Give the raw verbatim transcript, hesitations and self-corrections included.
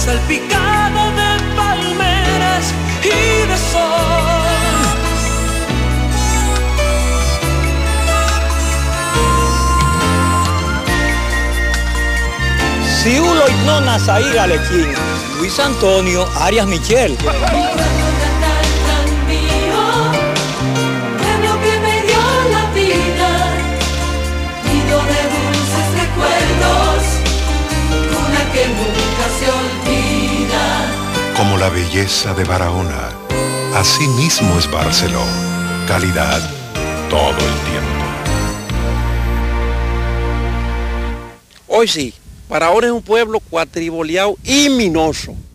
salpicado de palmeras y de sol. Siulo Ignona Zaira Lechín, Luis Antonio Arias Michel. Como la belleza de Barahona, así mismo es Barceló. Calidad todo el tiempo. Hoy sí, Barahona es un pueblo cuatriboleado y minoso.